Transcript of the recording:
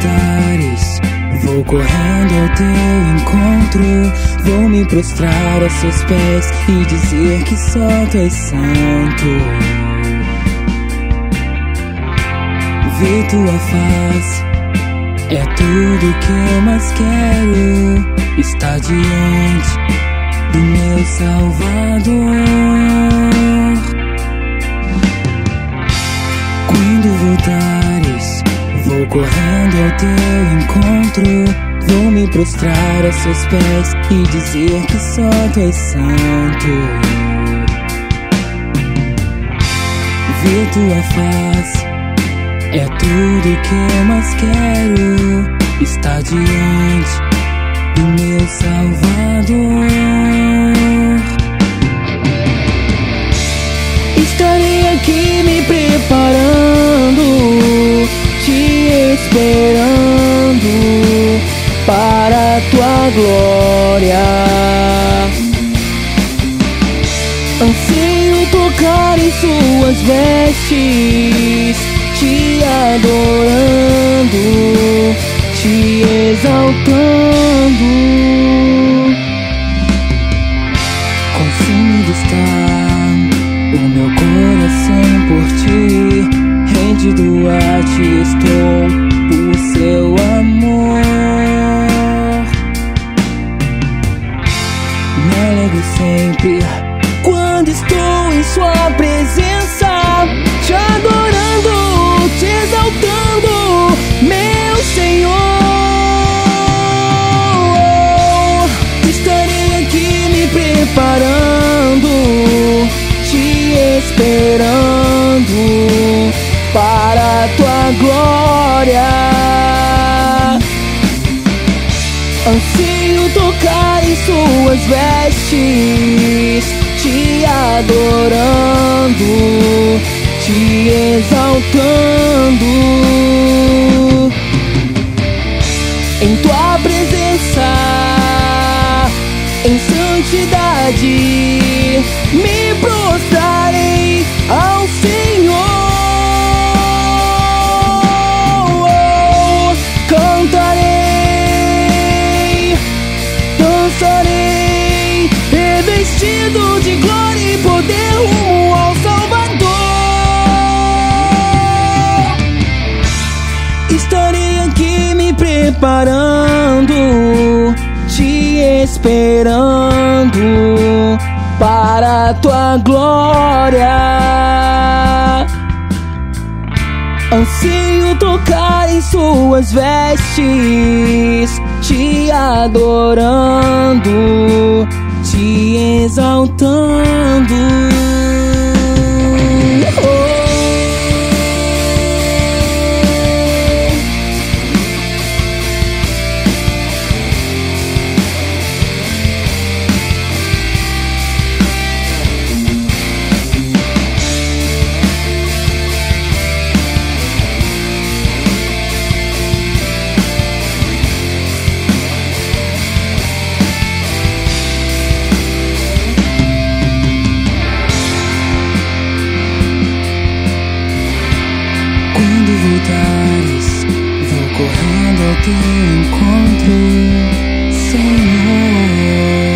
voltares, vou correndo ao teu encontro. Vou me prostrar aos seus pés e dizer que só tu és santo. Ver tua face é tudo que eu mais quero. Estar diante do meu Salvador. Quando voltares, vou correndo ao teu encontro. Vou me prostrar aos seus pés e dizer que só tu és santo. Ver tua face é tudo que eu mais quero. Estar diante do meu Salvador. Estarei aqui me preparando, te esperando para a tua glória. Anseio tocar em suas vestes, te adorando, te exaltando. Consumido está o meu coração por ti, rendido a ti estou, o seu amor. Me alegro sempre quando estou em sua presença, te adorando, te exaltando, meu Senhor. Estarei aqui me preparando, te esperando para a tua glória. Anseio tocar em suas vestes, te adorando, te exaltando. Em tua presença, em santidade, me prostrarei ao Senhor. Cantarei, dançarei, revestido de glória e poder rumo ao Salvador. Estarei aqui me preparando, te esperando para a tua glória. Anseio tocar em suas vestes, te adorando, te exaltando. Voltares, vou correndo ao teu encontro, Senhor.